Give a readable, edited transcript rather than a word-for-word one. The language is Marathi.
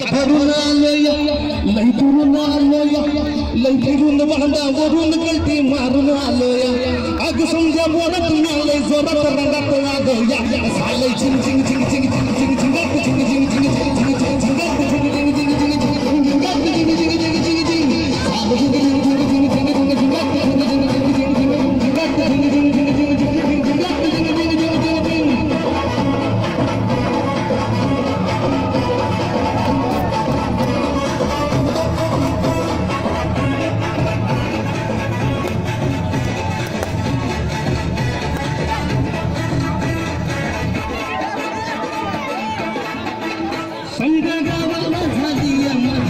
धरून आलोय लई दुरून आलोय लई फिरून बांधावरून गलती मारून आलोय अग समजा बोलत मिळालंय जोरात रंगात आलोया झालंय झिंग झिंग झिंग झिंग झिंग झिंगात झिंग झिंग झिंग झिंग झिंग झिंगात झिंग झिंग झिंग झिंग झिंगात झिंग झिंग झिंग झिंग झिंग संग गावाला झाली